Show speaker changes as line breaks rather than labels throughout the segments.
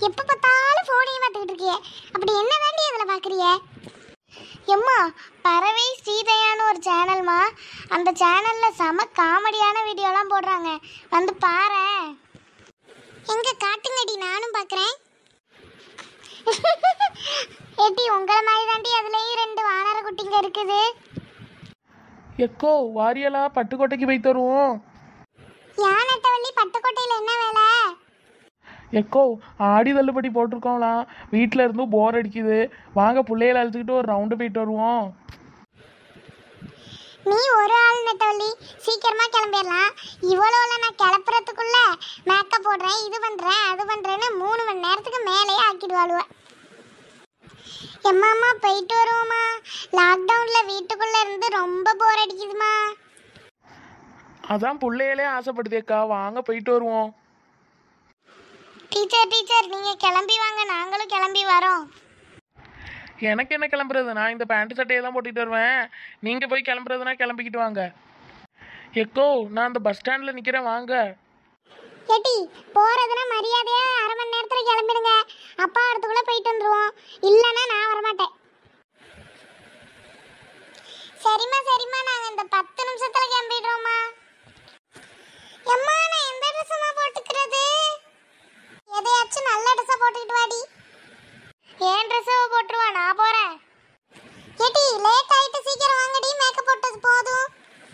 எப்ப பார்த்தாலும் போனே பார்த்துக்கிட்டு இருக்கியே, அப்படி என்ன தாண்டி அதுல பாக்குறிய? எம்மா, பறவை ஸ்ரீதயான்னு ஒரு சேனல்மா. அந்த சேனல்ல செம காமெடியான வீடியோலாம் போடுறாங்க, வந்து பாரு. எங்க காட்டுங்கடி, நானும் பாக்குறேன். ஏட்டி, உங்களை மாதிரி தாண்டி அதுலயும் 2 வானர குட்டிங்க இருக்குது.
எக்கோ வாரியலா பட்டுக்கோட்டைக்கு போய் தருவோம்.
யானட்டவள்ளி, பட்டுக்கோட்டையில என்ன வேலை?
எக்கோ ஆடி தள்ளுபடி போட்டிருக்கோம்லாம், வீட்டில் இருந்தும் போர் அடிக்குது, வாங்க பிள்ளைகளை அழைச்சிக்கிட்டு ஒரு ரவுண்டு போயிட்டு வருவோம்.
நீ ஒரு ஆள் நெட்டவள்ளி, சீக்கிரமா கிளம்பிடலாம். இவ்வளோல நான் கிளப்புறதுக்குள்ள மேக்கப் போடுறேன், இது பண்றேன் அது பண்றேன்னு 3 மணி நேரத்துக்கு மேலேயே ஆக்கிடுவாளுவ. எம்மாம்மா, போயிட்டு வருவோமா? லாக்டவுன்ல வீட்டுக்குள்ள இருந்து ரொம்ப போர் அடிக்குதுமா.
அதான் பிள்ளைகளே ஆசைப்படுதேக்கா, வாங்க போயிட்டு வருவோம்.
டீச்சர் நீங்க கிளம்பி வாங்க, நாங்களும் கிளம்பி வரோம்.
எனக்கு என்ன கிளம்புறது, நான் இந்த பேண்ட் சட்டையை தான் போட்டுட்டு வருவேன். நீங்கள் போய் கிளம்புறதுனா கிளம்பிக்கிட்டு வாங்க. எக்கோ நான் அந்த பஸ் ஸ்டாண்டில் நிற்கிறேன், வாங்க.
ஏட்டி, போறதுன்னா மரியாதையா 1/2 மணி நேரத்துல கிளம்பிடுங்க. அப்பா இடத்துக்குள்ள போயிட்டு வந்துருவோம், இல்லைன்னா நான் வரமாட்டேன். சரிம்மா, நாங்க இந்த 10 நிமிஷத்துல கிளம்பிடுறோம்மா. எம்மா, நான் எந்த ட்ரெஸ்ஸுமா போட்டுக்கிறது? எதையாச்சும் நல்ல ட்ரெஸ்ஸா போட்டுக்கிட்டு வாடி. ஏன் ட்ரெஸ்ஸை போட்டுருவா, நான் போறேன். ஏட்டி, லேட் ஆயிட்டு, சீக்கிரம் வாங்கடி, மேக்கப் போட்டது போதும்.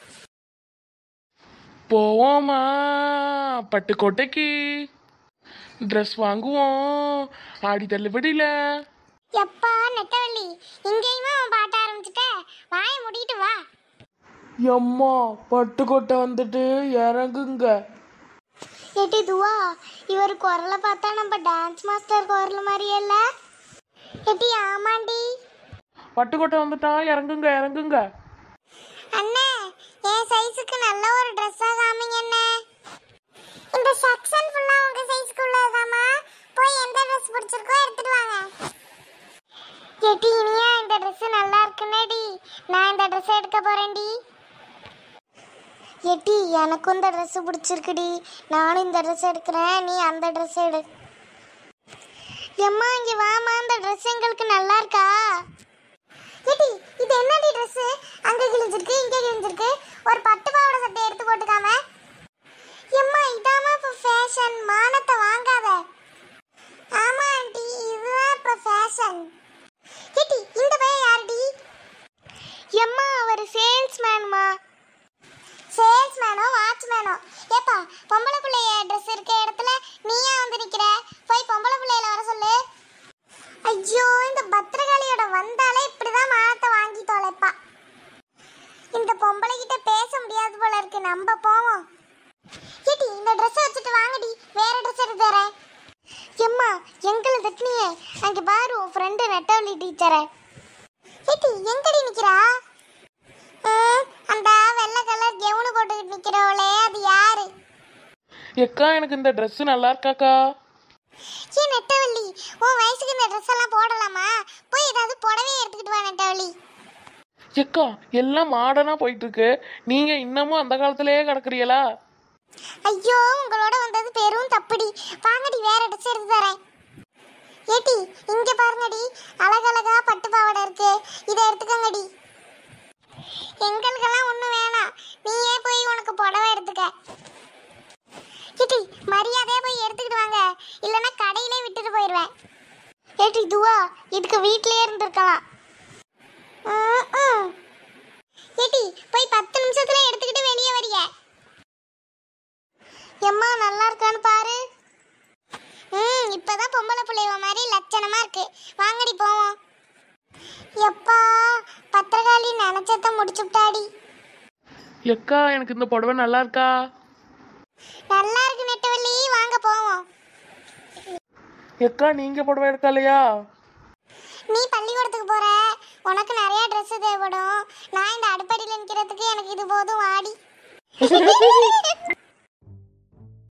போவோமா பட்டுக்கோட்டைக்கு, ட்ரெஸ் வாங்குவோம் ஆடி தள்ளுபடியில்.
எப்பா நெட்டவள்ளி, இங்கேயுமா அவன் பாட்ட ஆரம்பிச்சுட்ட? வாய முடிட்டு வா.
எம்மா, பட்டுக்கோட்டை வந்துட்டு இறங்குங்க.
ஏட்டி துவா, இவர் குரலை பார்த்தா நம்ம டான்ஸ் மாஸ்டர் குரல் மாதிரியே இல்ல? ஏட்டி, ஆமாண்டி.
பட்டுக்கோட்டை வந்துட்டா, இறங்குங்க இறங்குங்க.
அண்ணே, என் சைஸுக்கு நல்ல ஒரு ட்ரெஸ்ஸா காமிங்க அண்ணே. இந்த செக்ஷன் ஃபுல்லா உங்க சைஸ்க்கு உள்ளதாமா, போய் எந்த ட்ரெஸ் பிடிச்சிருக்கோ எடுத்துட்டு வாங்க. ஏட்டி இனியா, இந்த ட்ரெஸ் நல்லா இருக்குனேடி, நான் இந்த ட்ரெஸ் எடுக்க போறேன்டி. ஏட்டி, எனக்கும் இந்த ட்ரெஸ் பிடிச்சிருக்குடி, நானும் இந்த ட்ரெஸ் எடுக்கிறேன், நீ அந்த ட்ரெஸ் எடு. எம்மா, இங்க வாமா, இந்த ட்ரெஸ் எங்களுக்கு நல்லா இருக்கா? ஏட்டி, இது என்னடி ட்ரெஸ்? அங்க கிழிஞ்சிருக்கு, இங்க கிழிஞ்சிருக்கு, ஒரு பட்டு பாவாடை சட்டை எடுத்து போட்டுக்காம. எம்மா, இதாமா இப்ப ஃபேஷன், மானத்தை வாங்காத. ஆமா ஆண்டி, இதுதான் இப்ப ஃபேஷன். ஏட்டி, இந்த பையன் யாருடி? எம்மா, அவர் சேல்ஸ்மேன்மா. சேல்ஸ்மேனோ வாட்ச்மேனோ? ஏப்பா, பொம்பளை பிள்ளைய ட்ரெஸ் இருக்க இடத்துல நீயா வந்து நிக்கிற? போய் பொம்பளை பிள்ளையில வர சொல்லு. ஐயோ, இந்த பத்திரகாளியோட வந்தாலே இப்படிதான் மானத்தை வாங்கி தொலைப்பா. இந்த பொம்பளை கிட்ட பேச முடியாது போல இருக்கு, நம்ம போவோம். ஏட்டி, இந்த ட்ரெஸ் வச்சுட்டு வாங்கடி, வேற ட்ரெஸ் எடுத்து தரேன். எம்மா, எங்களை தட்டினியே, அங்க பாரு உன் ஃப்ரெண்டு நெட்டவள்ளி டீச்சரை. ஏட்டி, எங்கடி நிக்கிறா? அந்த வெள்ளை கலர் கெவுனு போட்டுக்கிட்டு நிக்கிறவளே, அது யாரு?
எக்கா, எனக்கு இந்த ட்ரெஸ் நல்லா இருக்காக்கா.
ஏன் நெட்டவள்ளி, உன் வயசுக்கு இந்த ட்ரெஸ் எல்லாம் போடலாமா? போய் ஏதாவது புடவையை எடுத்துக்கிட்டு வா நெட்டவள்ளி.
எக்கா, எல்லாம் மாடர்னாக போயிட்டு இருக்கு, நீங்க இன்னமும் அந்த காலத்திலேயே கிடக்குறீங்களா?
ஐயோ, உங்களோட வந்தது பெரும் தப்புடி, வாங்கடி வேற ட்ரெஸ் எடுத்து தரேன். ஏட்டி, இங்க பாருங்கடி, அழகழகா பட்டு பாவாடை இருக்கு, இதை எடுத்துக்கங்கடி. எங்களுக்கெல்லாம் ஒண்ணு வேணாம், நீயே போய் உனக்கு புடவை எடுத்துக்க. ஏட்டி, மரியாதையா போய் எடுத்துக்கிட்டு வாங்க, இல்லைன்னா கடையிலே விட்டுட்டு போயிடுவேன். ஏட்டி துவா, இதுக்கு வீட்லயே இருந்திருக்கலாம். ஏட்டி, போய் 10 நிமிஷத்துல எடுத்துக்கிட்டு வெளியே வரிய. எம்மா, நல்லா இருக்கான்னு பாரு. இப்பதான் பொம்பளை பிள்ளைவ மாதிரி லட்சணமா இருக்கு, வாங்கடி போவோம். எப்பா, பத்திரகாளி நினைச்சத முடிச்சுட்டாடி.
எக்கா, எனக்கு இந்த புடவை நல்லா இருக்கா?
நல்லா இருக்கு நெட்டவள்ளி, வாங்க போவோம்.
எக்கா, நீங்க புடவை எடுக்கலையா?
நீ பள்ளிக்கூடத்துக்கு போற, உனக்கு நிறைய ட்ரெஸ் தேவைப்படும், நான் இந்த அடுப்படியில் நிற்கிறதுக்கு எனக்கு இது போதும், வாடி.